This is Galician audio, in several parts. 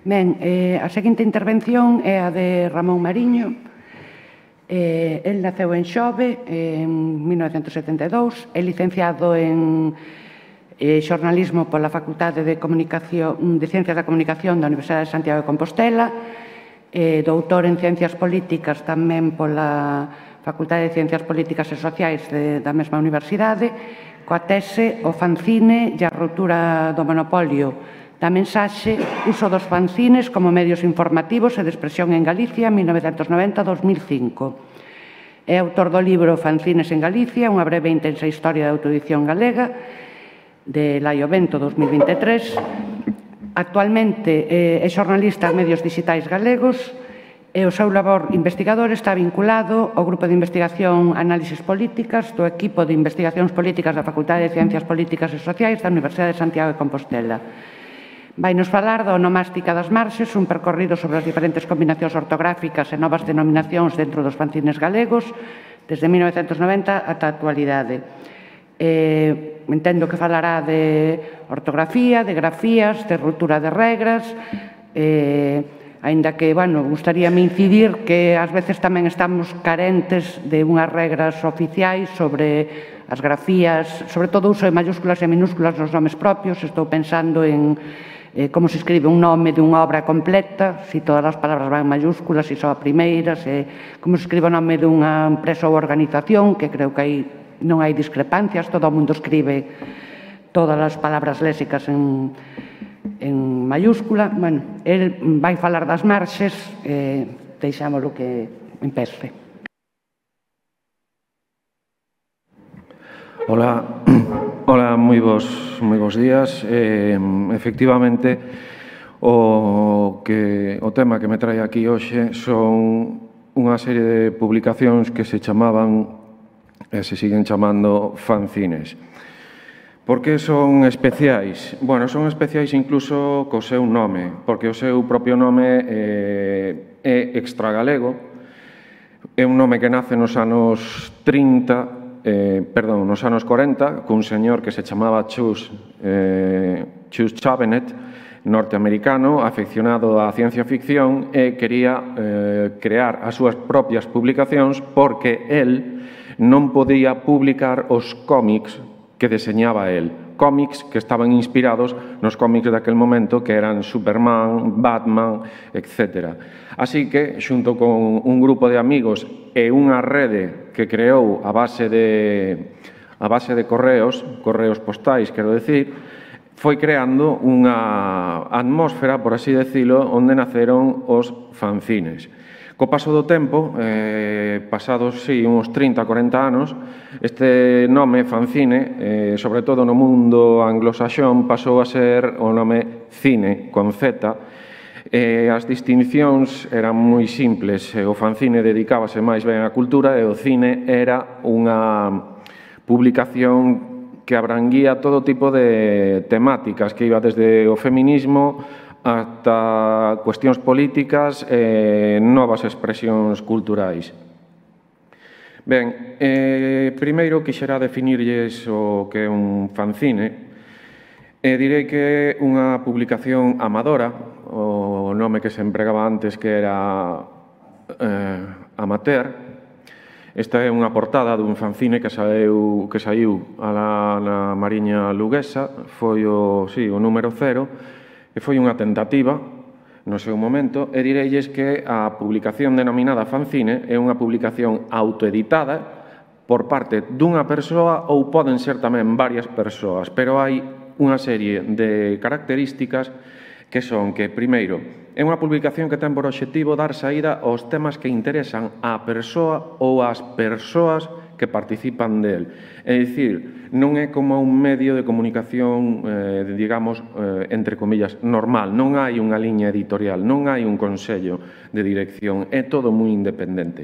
Ben, a seguinte intervención é a de Ramón Mariño. El naceu en Xove en 1972, é licenciado en xornalismo pola Facultade de Ciencias da Comunicación da Universidade de Santiago de Compostela, doutor en Ciencias Políticas tamén pola Facultade de Ciencias Políticas e Sociais da mesma universidade, coa tese O fanzine e a ruptura do monopolio da mensaxe, uso dos fanzines como medios informativos e de expresión en Galicia, 1990-2005. É autor do libro Fanzines en Galicia, unha breve e intensa historia da autoedición galega, de Laio Bento, 2023. Actualmente é xornalista en medios digitais galegos e o seu labor investigador está vinculado ao Grupo de Investigación Análisis Políticas do equipo de Investigacións Políticas da Facultade de Ciencias Políticas e Sociais da Universidade de Santiago de Compostela. Vai nos falar da onomástica das marxes, un percorrido sobre as diferentes combinacións ortográficas e novas denominacións dentro dos fanzines galegos, desde 1990 ata a actualidade. Entendo que falará de ortografía, de grafías, de ruptura de regras, aínda que, bueno, gustaríame incidir que ás veces tamén estamos carentes de unhas regras oficiais sobre as grafías, sobre todo o uso de mayúsculas e minúsculas nos nomes propios. Estou pensando en como se escribe un nome de unha obra completa, se todas as palabras van en mayúsculas, se só a primeira, como se escribe o nome dunha empresa ou organización, que creo que aí non hai discrepancias, todo o mundo escribe todas as palabras léxicas en mayúscula. Bueno, el vai falar das marxes, deixámoslo que empece. Ola, moi bons días. Efectivamente, o tema que me trae aquí hoxe son unha serie de publicacións que se chamaban e se siguen chamando fanzines. Por que son especiais? Bueno, son especiais incluso co seu nome, porque o seu propio nome é extragalego, é un nome que nace nos anos 40, cun señor que se chamaba Chus Chavenet, norteamericano, afeccionado á ciencia ficción, e quería crear as súas propias publicacións porque el non podía publicar os cómics que deseñaba el. Cómics que estaban inspirados nos cómics daquel momento, que eran Superman, Batman, etc. Así que, xunto con un grupo de amigos e unha rede que creou a base de correos postais, quero decir, foi creando unha atmósfera, por así decirlo, onde naceron os fanzines. Co paso do tempo, pasados uns 30, 40 anos, este nome fanzine, sobre todo no mundo anglosaxón, pasou a ser o nome cine, con Z. As distincións eran moi simples. O fanzine dedicábase máis ben á cultura e o cine era unha publicación que abranguía todo tipo de temáticas, que iba desde o feminismo ata cuestións políticas e novas expresións culturais. Ben, primeiro quixera definirlles o que é un fanzine. Direi que é unha publicación amadora, o nome que se empregaba antes que era amateur. Esta é unha portada dun fanzine que saiu na Mariña Luguesa, foi o número 0, e foi unha tentativa no seu momento, e direilles que a publicación denominada fanzine é unha publicación autoeditada por parte dunha persoa ou poden ser tamén varias persoas, pero hai unha serie de características que son que, primeiro, é unha publicación que ten por obxectivo dar saída aos temas que interesan á persoa ou ás persoas que participan del. É dicir, non é como un medio de comunicación, digamos, entre comillas, normal. Non hai unha liña editorial, non hai un consello de dirección, é todo moi independente.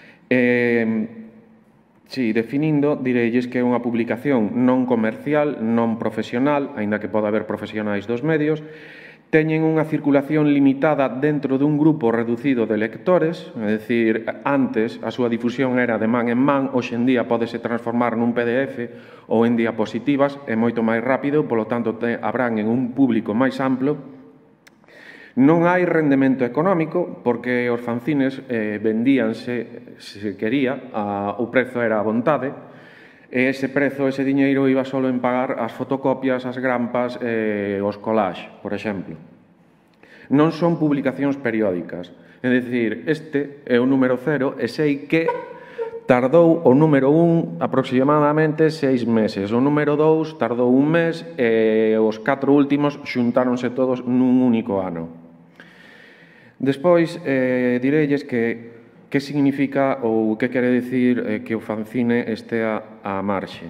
Definindo, direilles que é unha publicación non comercial, non profesional, aínda que poda haber profesionais dos medios, teñen unha circulación limitada dentro dun grupo reducido de lectores, é dicir, antes a súa difusión era de man en man, hoxe en día pódese transformar nun PDF ou en diapositivas, é moito máis rápido, polo tanto, abranguen un público máis amplo. Non hai rendemento económico porque os fanzines vendíanse, se quería, o prezo era a vontade, e ese prezo, ese diñeiro, iba solo en pagar as fotocopias, as grampas e os collages, por exemplo. Non son publicacións periódicas, é dicir, este é o número 0 e sei que tardou o número 1 aproximadamente 6 meses, o número 2 tardou un mes e os 4 últimos xuntáronse todos nun único ano. Despois, direlles que significa ou que quere dicir que o fanzine estea á marxe.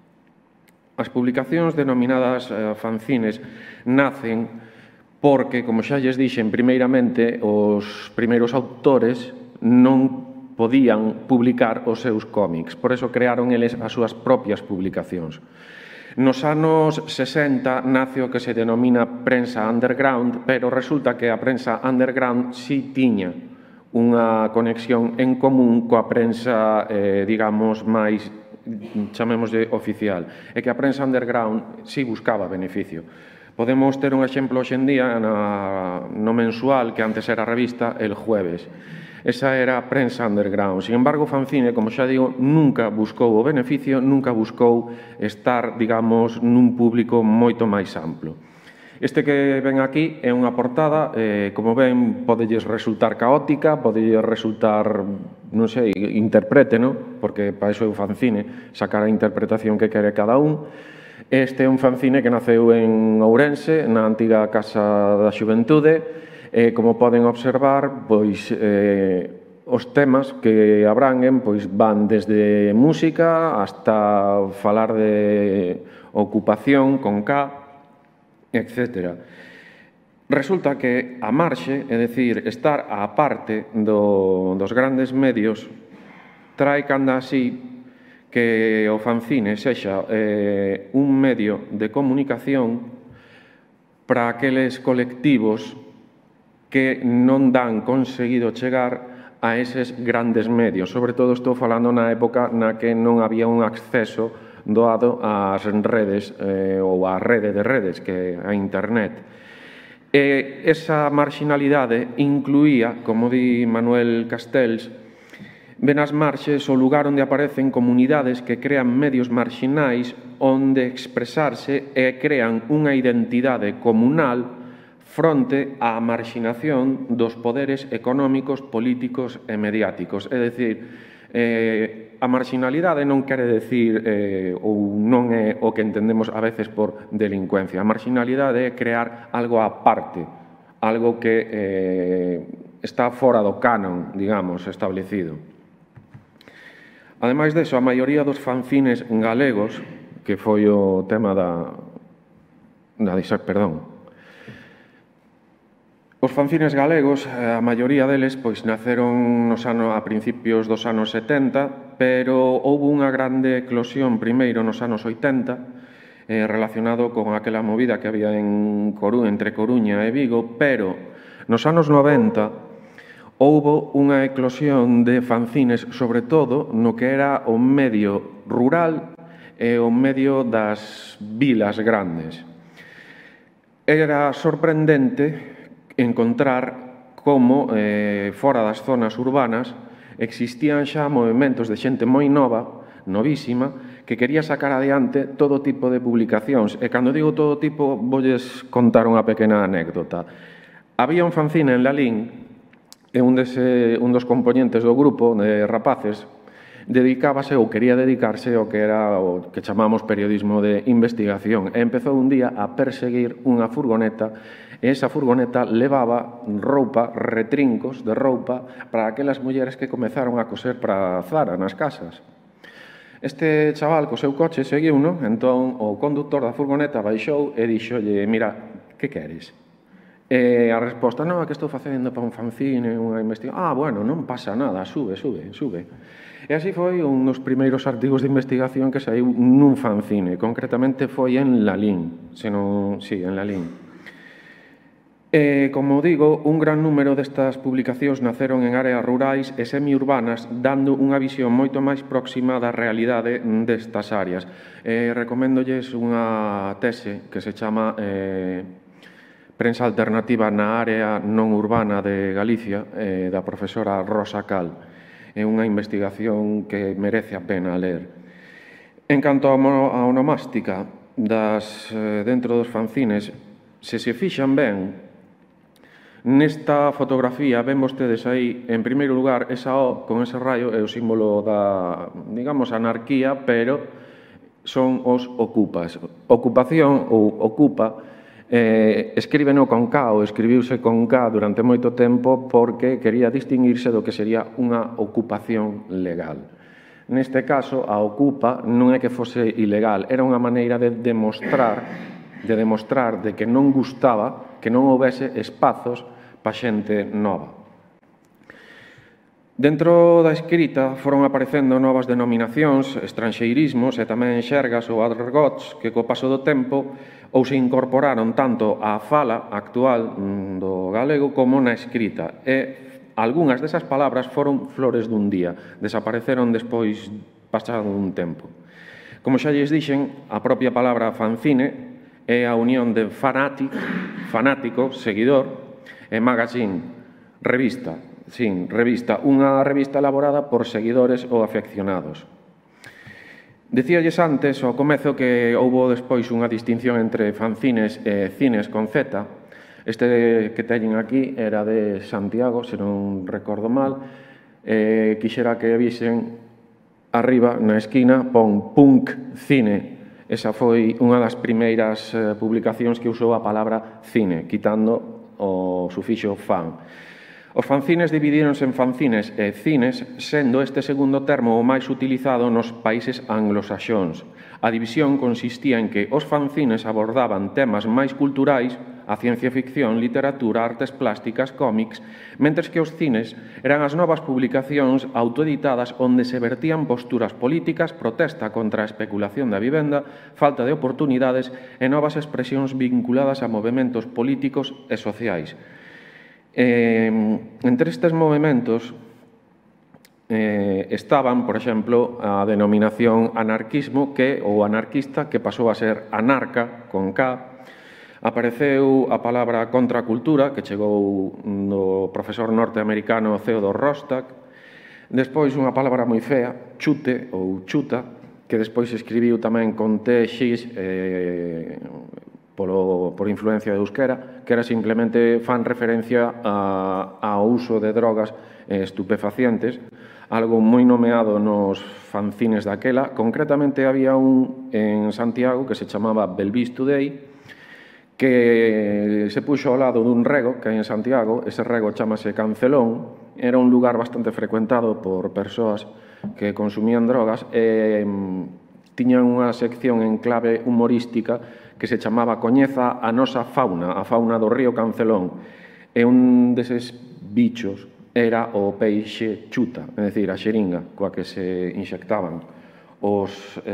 As publicacións denominadas fanzines nacen porque, como xa lles dixen primeiramente, os primeiros autores non podían publicar os seus cómics, por eso crearon eles as súas propias publicacións. Nos anos 60 nace o que se denomina prensa underground, pero resulta que a prensa underground si tiña unha conexión en común coa prensa, digamos, máis, chamémoslle, oficial, e que a prensa underground si buscaba beneficio. Podemos ter un exemplo hoxendía no mensual, que antes era a revista El Jueves. Esa era a prensa underground. Sin embargo, o fanzine, como xa digo, nunca buscou o beneficio, nunca buscou estar, digamos, nun público moito máis amplo. Este que ven aquí é unha portada, como ven, podelles resultar caótica, podelles resultar, non sei, interpréteno, porque para iso é o fanzine, sacar a interpretación que quere cada un. Este é un fanzine que naceu en Ourense, na antiga Casa da Xuventude, e, como poden observar, pois, os temas que abranguen pois, van desde música hasta falar de ocupación con K, etc. Resulta que a marxe, é dicir, estar á parte dos grandes medios, trae canda así que o fanzine sexa un medio de comunicación para aqueles colectivos que non dan conseguido chegar a eses grandes medios. Sobre todo estou falando na época na que non había un acceso doado ás redes ou á rede de redes, que é a internet. E esa marginalidade incluía, como di Manuel Castells, ven as marxes o lugar onde aparecen comunidades que crean medios marxinais onde expresarse e crean unha identidade comunal fronte á marxinación dos poderes económicos, políticos e mediáticos. É dicir, a marxinalidade non quere decir ou non é o que entendemos a veces por delincuencia. A marxinalidade é crear algo aparte, algo que está fora do canon, digamos, establecido. Ademais deso, a maioría dos fanzines galegos, que foi o tema Os fanzines galegos, a maioría deles, pois naceron a principios dos anos 70, pero houve unha grande eclosión primeiro nos anos 80, relacionado con aquela movida que había entre Coruña e Vigo, pero nos anos 90 houve unha eclosión de fanzines, sobre todo no que era o medio rural e o medio das vilas grandes. Era sorprendente encontrar como, fora das zonas urbanas, existían xa movementos de xente moi nova, novísima, que quería sacar adiante todo tipo de publicacións. E cando digo todo tipo, voulles contar unha pequena anécdota. Había un fanzine en Lalín, e un dos componentes do grupo de rapaces dedicábase ou quería dedicarse ao que era o que chamamos periodismo de investigación. E empezou un día a perseguir unha furgoneta. E esa furgoneta levaba roupa, retrincos de roupa para aquelas mulleres que comezaron a coser para Zara nas casas. Este chaval co seu coche seguiu-no, entón o conductor da furgoneta baixou e dixolle: mira, que queres? E a resposta: non, é que estou facendo para un fanzine, unha investigación. Ah, bueno, non pasa nada, sube. E así foi un dos primeiros artigos de investigación que saiu nun fanzine, concretamente foi en Lalín, en Lalín. Como digo, un gran número destas publicacións naceron en áreas rurais e semiurbanas, dando unha visión moito máis próxima da realidade destas áreas. Recoméndolles unha tese que se chama Prensa alternativa na área non urbana de Galicia, da profesora Rosa Cal. É unha investigación que merece a pena ler. En canto á onomástica dentro dos fanzines, se se fixan ben, nesta fotografía ven vostedes aí, en primeiro lugar, esa O con ese raio é o símbolo da, digamos, anarquía, pero son os ocupas. Ocupación ou ocupa escríbeno con K ou escribiuse con K durante moito tempo porque quería distinguirse do que sería unha ocupación legal. Neste caso, a ocupa non é que fose ilegal, era unha maneira de demostrar de que non gustaba que non houbese espazos pa xente nova. Dentro da escrita foron aparecendo novas denominacións, estranxeirismos e tamén xergas ou argots que co paso do tempo ou se incorporaron tanto á fala actual do galego como na escrita e algunhas desas palabras foron flores dun día, desapareceron despois pasado un tempo. Como xa lles dixen, a propia palabra fanzine é a unión de fanático, seguidor, e magazine, revista. Sí, revista, unha revista elaborada por seguidores ou afeccionados. Dicíalles antes, ao comezo, que houbo despois unha distinción entre fanzines e cines con Z. Este que teñen aquí era de Santiago, se non recordo mal. Quixera que visen arriba, na esquina, pon Punk Cine. Esa foi unha das primeiras publicacións que usou a palabra cine, quitando o sufixo fan. Os fanzines dividíronse en fanzines e cines, sendo este segundo termo o máis utilizado nos países anglosaxóns. A división consistía en que os fanzines abordaban temas máis culturais, a ciencia ficción, literatura, artes plásticas, cómics, mentres que os cines eran as novas publicacións autoeditadas onde se vertían posturas políticas, protesta contra a especulación da vivenda, falta de oportunidades e novas expresións vinculadas a movementos políticos e sociais. Entre estes movementos estaban, por exemplo, a denominación anarquismo ou anarquista, que pasou a ser anarca, con K. Apareceu a palabra contracultura, que chegou do profesor norteamericano Theodore Rostock. Despois unha palabra moi fea, chute ou chuta, que despois escribiu tamén con T, X, por influencia de euskera, que era simplemente fan referencia ao uso de drogas estupefacientes, algo moi nomeado nos fanzines daquela. Concretamente había un en Santiago que se chamaba Belvis Today, que se puxo ao lado dun rego que hai en Santiago. Ese rego chamase Cancelón, era un lugar bastante frecuentado por persoas que consumían drogas e tiñan unha sección en clave humorística que se chamaba Coñeza a nosa fauna, a fauna do río Cancelón. E un deses bichos era o peixe chuta, é dicir, a xeringa coa que se inxectaban os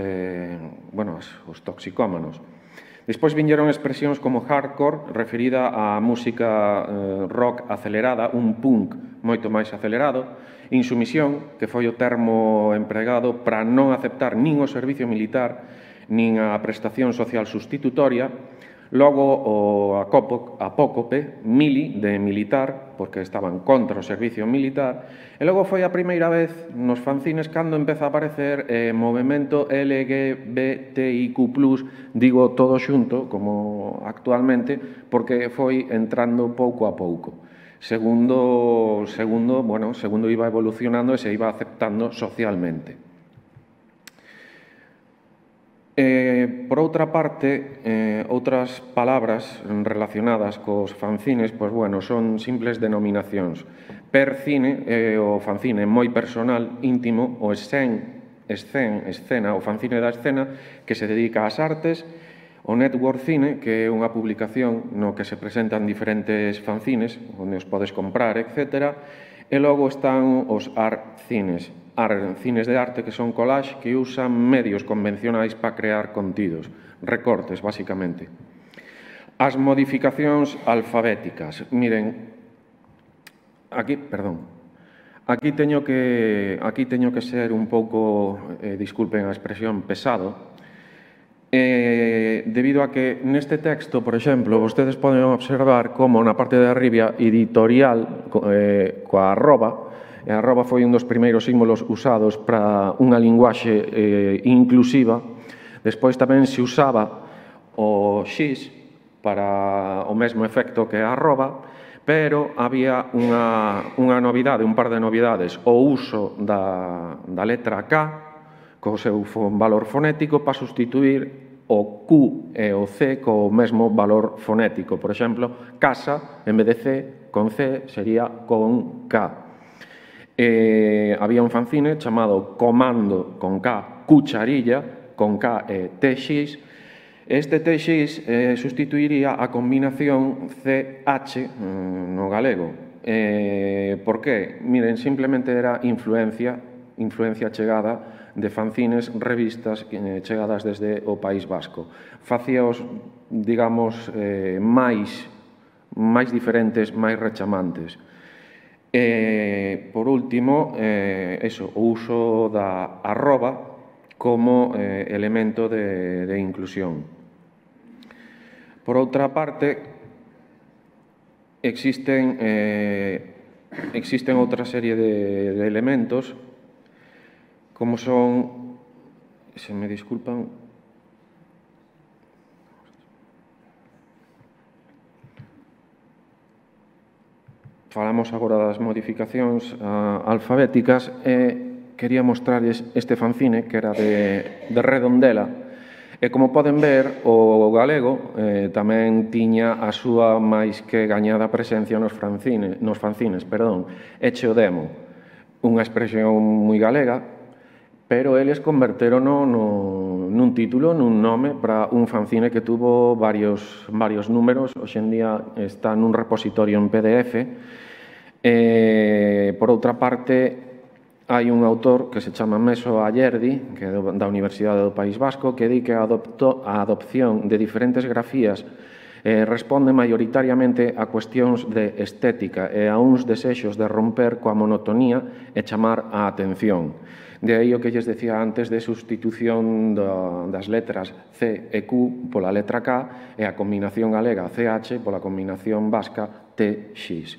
toxicómanos. Despois viñeron expresións como hardcore, referida á música rock acelerada, un punk moito máis acelerado, insumisión, que foi o termo empregado para non aceptar nin o servicio militar nin a prestación social sustitutoria, logo o apócope, mili, de militar, porque estaban contra o servicio militar, e logo foi a primeira vez nos fanzines cando empeza a aparecer movemento LGBTIQ+, digo todo xunto, como actualmente, porque foi entrando pouco a pouco. Segundo iba evolucionando e se iba aceptando socialmente. Por outra parte, outras palabras relacionadas cos fanzines, son simples denominacións. Per cine é o fanzine moi personal, íntimo, o escena, o fanzine da escena, que se dedica ás artes, o Network Cine, que é unha publicación no que se presentan diferentes fanzines, onde os podes comprar, etc. E logo están os art cines, cines de arte que son collage que usan medios convencionais para crear contidos, recortes, basicamente. As modificacións alfabéticas. Miren, aquí teño que ser un pouco, disculpen a expresión, pesado, debido a que neste texto, por exemplo, vostedes poden observar como na parte de arriba editorial coa arroba, e a arroba foi un dos primeiros símbolos usados para unha linguaxe inclusiva. Despois tamén se usaba o X para o mesmo efecto que a arroba, pero había unha novidade, un par de novidades: o uso da letra K co seu valor fonético para sustituir o Q e o C co mesmo valor fonético. Por exemplo, casa, en vez de C, con C, sería con K. Había un fanzine chamado Comando, con K, Cucharilla, con K e TX. Este TX sustituiría a combinación CH no galego. Por qué? Miren, simplemente era influencia chegada de fanzines, revistas chegadas desde o País Vasco. Facíaos, digamos, máis diferentes, máis rechamantes. Por último, o uso da arroba como elemento de inclusión. Por outra parte, existen outra serie de elementos, como son, se me disculpan, falamos agora das modificacións alfabéticas e quería mostrarles este fanzine que era de Redondela. E como poden ver, o galego tamén tiña a súa máis que gañada presencia nos fanzines, Eche o demo, unha expresión moi galega, pero eles converterono nun título, nun nome para un fanzine que tuvo varios números. Hoxe en día está nun repositorio en PDF. Por outra parte, hai un autor que se chama Meso Ayerdi, que é da Universidade do País Vasco, que di que a adopción de diferentes grafías responde maioritariamente a cuestións de estética e a uns desexos de romper coa monotonía e chamar a atención. De aí o que lles decía antes de sustitución das letras C e Q pola letra K e a combinación galega CH pola combinación vasca TX.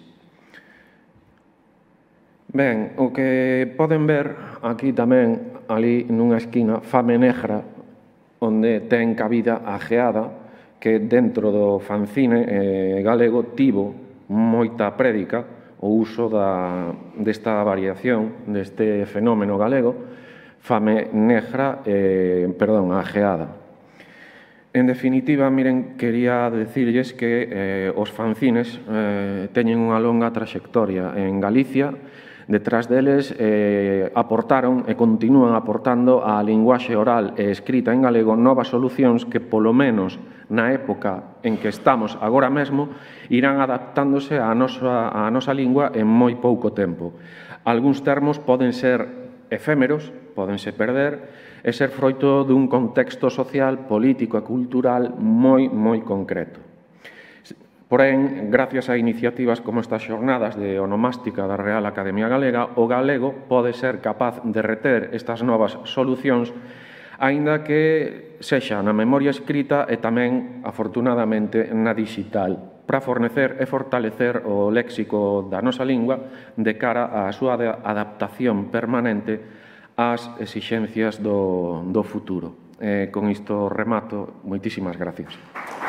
Ben, o que poden ver aquí tamén, ali nunha esquina, Fame Negra, onde ten cabida a geada, que dentro do fanzine galego tivo moita prédica o uso desta variación, deste fenómeno galego, Fame Negra, a geada. En definitiva, miren, quería decirlles que os fanzines teñen unha longa traxectoria en Galicia. Detrás deles aportaron e continúan aportando á linguaxe oral e escrita en galego novas solucións que, polo menos na época en que estamos agora mesmo, irán adaptándose á nosa lingua en moi pouco tempo. Algúns termos poden ser efémeros, pódense perder e ser froito dun contexto social, político e cultural moi concreto. Porén, gracias a iniciativas como estas xornadas de onomástica da Real Academia Galega, o galego pode ser capaz de reter estas novas solucións, aínda que sexa na memoria escrita e tamén, afortunadamente, na digital, para fornecer e fortalecer o léxico da nosa lingua de cara á súa adaptación permanente ás exixencias do futuro. Con isto remato. Moitísimas gracias.